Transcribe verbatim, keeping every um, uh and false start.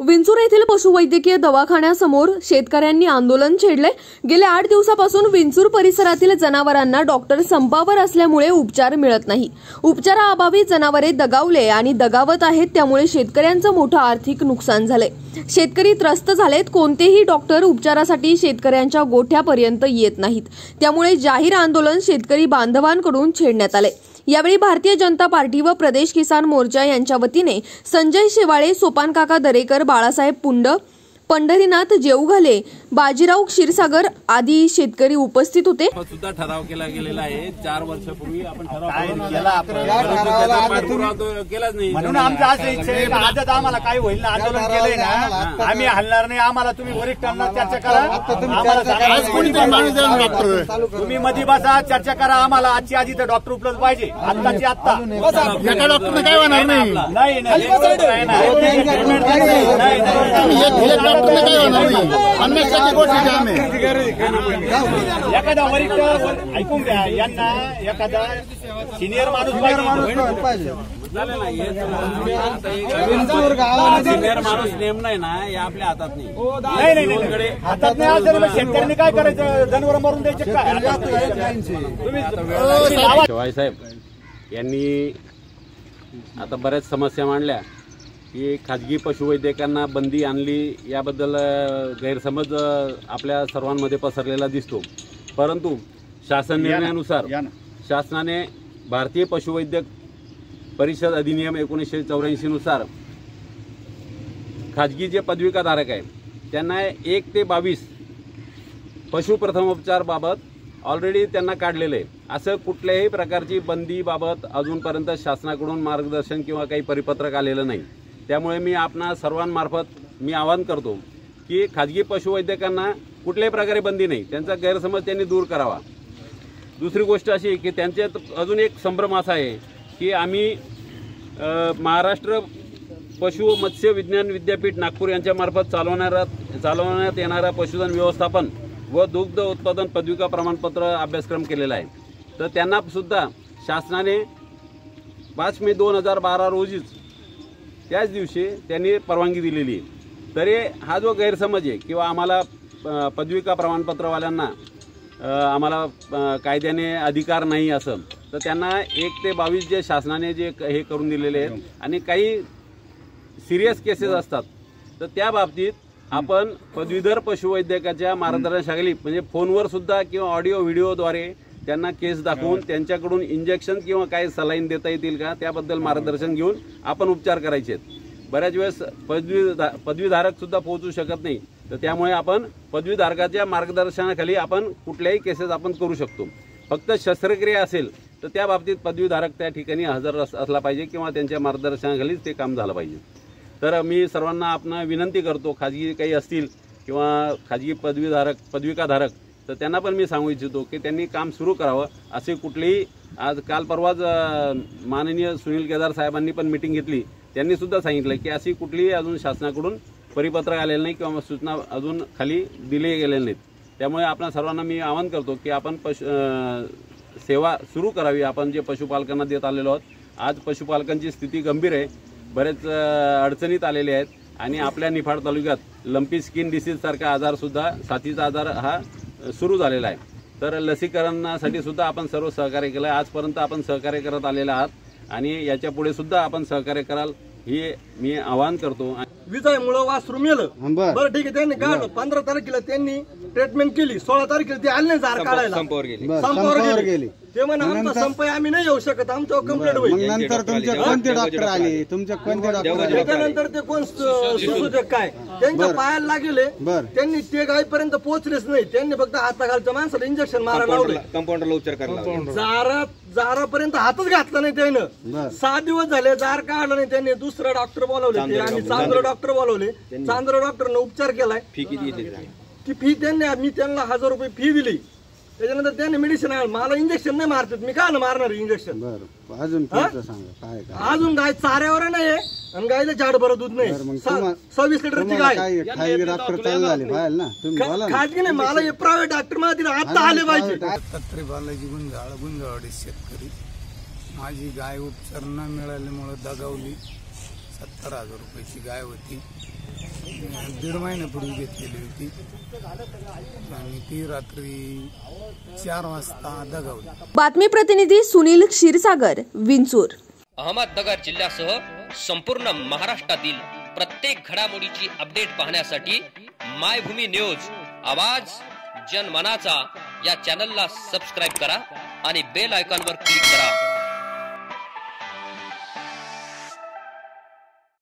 विंचूर येथील पशुवैद्यकीय दवाखान्यासमोर शेतकऱ्यांनी आंदोलन छेडले। गेल्या आठ दिवसापासून विंचूर परिसरातील जनावरांना डॉक्टर संपावर असल्यामुळे उपचार मिळत नाही। उपचाराअभावी जनावरे दगावले आणि दगावत आहेत, त्यामुळे शेतकऱ्यांचं मोठं आर्थिक नुकसान झाले। शेतकरी त्रस्त झालेत। कोणतेही डॉक्टर उपचारासाठी शेतकऱ्यांच्या गोठ्यापर्यंत येत नाहीत, त्यामुळे जाहीर आंदोलन शेतकरी बांधवांकडून छेडण्यात आले। यावेळी भारतीय जनता पार्टी व प्रदेश किसान मोर्चा यांच्या वतीने संजय शेवाळे, सोपानकाका दरेकर, बाळासाहेब पुंड, पंढरीनाथ जेवघाले, बाजीराव क्षीरसागर आदी शेतकरी उपस्थित होते। सुद्धा ठराव केला गेलेला आहे। चार वर्षापूर्वी आपण ठराव केलाच नाही, म्हणून आमचं असं इच्छा आहे आजच आम्हाला काही होईल ना, आंदोलन केलंय ना आम्ही हलणार नाही। आम्हाला तुम्ही वरिष्ठांना चर्चा करा, तुम्ही मध्ये बसा, चर्चा करा। आम्हाला आजची आजी तर डॉक्टर उपलब्ध पाहिजे, आत्ताची आत्ता। डॉक्टरने काय होणार नाही, नाही नाही एखादा वरिष्ठ ऐकून घ्या, यांना एखादा सिनियर माणूस पाहिजे। सिनियर माणूस नेम नाही ना, हे आपल्या हातात नाही। नाही नाही हातात नाही असेल शेतकऱ्यांनी काय करायचं, जनावर मरून द्यायचे काय? शेवाळे साहेब यांनी आता बऱ्याच समस्या मांडल्या की खाजगी पशुवैद्यकांना बंदी आणली, याबद्दल गैरसमज आपल्या सर्वांमध्ये पसरलेला दिसतो। परंतु शासन निर्णयानुसार शासनाने भारतीय पशुवैद्यक परिषद अधिनियम एकोणीसशे चौऱ्याऐंशी नुसार खाजगी जे पदविकाधारक आहे त्यांना एक ते बावीस पशु प्रथमोपचार बाबत ऑलरेडी त्यांना काढलेलं आहे। असं कुठल्याही प्रकारची बंदी बाबत अजूनपर्यंत शासनाकडून मार्गदर्शन किंवा काही परिपत्रक आलेलं नाही। त्यामुळे मी आपणा सर्वांमार्फत मी आवाहन करतो की खाजगी पशुवैद्यकांना कुठल्याही प्रकारे बंदी नाही, त्यांचा गैरसमज त्यांनी दूर करावा। दुसरी गोष्ट अशी की त्यांच्यात अजून एक संभ्रम असा आहे की आम्ही महाराष्ट्र पशु मत्स्य विज्ञान विद्यापीठ नागपूर यांच्यामार्फत चालवणारा चालवण्यात येणारा पशुधन व्यवस्थापन व दुग्ध उत्पादन पदविका प्रमाणपत्र अभ्यासक्रम केलेला आहे। तर त्यांना सुद्धा शासनाने पाच मे दोन हजार बारा रोजीच त्याच दिवशी त्यांनी परवानगी दिलेली आहे। तरी हा जो गैरसमज आहे किंवा आम्हाला पदविका प्रमाणपत्रवाल्यांना आम्हाला कायद्याने अधिकार नाही असं, तर त्यांना एक ते बावीस जे शासनाने जे हे करून दिलेले आहेत आणि काही सिरियस केसेस असतात, तर त्या बाबतीत आपण पदवीधर पशुवैद्यकाच्या मार्गदर्शनाखाली म्हणजे फोनवर सुद्धा किंवा ऑडिओ व्हिडिओद्वारे त्यांना केस दाखवून त्यांच्याकडून इंजेक्शन किंवा काही सलाईन देता येतील का त्याबद्दल मार्गदर्शन घेऊन आपण उपचार करायचे आहेत। बऱ्याच वेळेस पदवी पदवीधारक सुद्धा पोहोचू शकत नाही, तर त्यामुळे आपण पदवीधारकाच्या मार्गदर्शनाखाली आपण कुठल्याही केसेस आपण करू शकतो। फक्त शस्त्रक्रिया असेल तर त्या बाबतीत पदवीधारक त्या ठिकाणी हजर असला पाहिजे किंवा त्यांच्या मार्गदर्शनाखालीच ते काम झालं पाहिजे। तर मी सर्वांना आपण विनंती करतो, खाजगी काही असतील किंवा खाजगी पदवीधारक पदविकाधारक, तर त्यांना पण मी सांगू इच्छितो की त्यांनी काम सुरू करावं। असे कुठलेही आज काल परवाच माननीय सुनील केदार साहेबांनी पण मीटिंग घेतली, त्यांनी सुद्धा सांगितलं की अशी कुठलीही अजून शासनाकडून परिपत्रक आलेलं नाही किंवा सूचना अजून खाली दिले गेलेल्या नाहीत। त्यामुळे आपण सर्वांना मी आवाहन करतो की आपण पशु सेवा सुरू करावी, आपण जे पशुपालकांना देत आलेलो आहोत। आज पशुपालकांची स्थिती गंभीर आहे, बरेच अडचणीत आलेले आहेत आणि आपल्या निफाड तालुक्यात लंपी स्किन डिसीज सारखा आजारसुद्धा साथीचा आजार हा सुरू झालेला आहे। तर लसीकरणासाठी सुद्धा आपण सर्व सहकार्य केलं आहे, आजपर्यंत आपण सहकार्य करत आलेले आहात आणि याच्या पुढे सुद्धा आपण सहकार्य कराल हे मी आवाहन करतो। विजामुळे वासरू मेलं, बरं ठीक आहे, त्यांनी काढलं। पंधरा तारखेला त्यांनी ट्रीटमेंट केली, सोळा तारखेला ते आले नाही जार काढायला, संपावर गेली संपावर गेली ते म्हणा आमचा संप आहे, आम्ही नाही येऊ शकत, आमच्यावर कंप्लेंट होईल। नंतर तुमचे कोणते डॉक्टर आले, तुमचे कोणते डॉक्टर त्याच्यानंतर ते कोण सुसूजक काय त्यांच्या पायाला लागले, त्यांनी ते गायपर्यंत पोहोचलेच नाही। त्यांनी फक्त हाताखालच्या माणसाला इंजेक्शन मारायला लावले, कंपाऊंडरला उपचार करायला जारा जारापर्यंत हातच घातला नाही त्यानं। सहा दिवस झाले जार काढला नाही त्यांनी, दुसरा डॉक्टर बोलावले आणि चांद्र डॉक्टर बोलावले, चांद्र डॉक्टरनं उपचार केलाय। फी किती ती फी त्यांनी मी त्यांना हजार रुपये फी दिली, त्याच्यानंतर त्यांनी मेडिसिन आहे, मला इंजेक्शन नाही मारतात, मी काय मारणार इंजेक्शन? अजून काय अजून गाय चाऱ्यावर नाही आणि गायला झाड भरत दूध नाही, सव्वीस लिटरची गाय। डॉक्टर चालू झाले पाहिजे ना, तुम्ही खाजगी नाही, मला हे प्रायव्हेट डॉक्टर मला तिला आता आले पाहिजे। दत्तात्रय बालाजी गुंजाळ, गुंजाळवाडी शेतकरी। माझी गाय उपचार न मिळाल्यामुळे दगावली, सत्तर हजार रुपयाची गाय होती। दीड महिन्यापूर्वी घेतलेली होती आणि ती रात्री चार वाजता दगावली. बातमी प्रतिनिधी सुनील क्षीरसागर, विंचूर. अहमदनगर जिल्ह्यासह संपूर्ण महाराष्ट्रातील प्रत्येक घडामोडीची अपडेट पाहण्यासाठी मायभूमी न्यूज आवाज जनमनाचा या चॅनलला सबस्क्राइब करा आणि बेल आयकॉनवर क्लिक करा.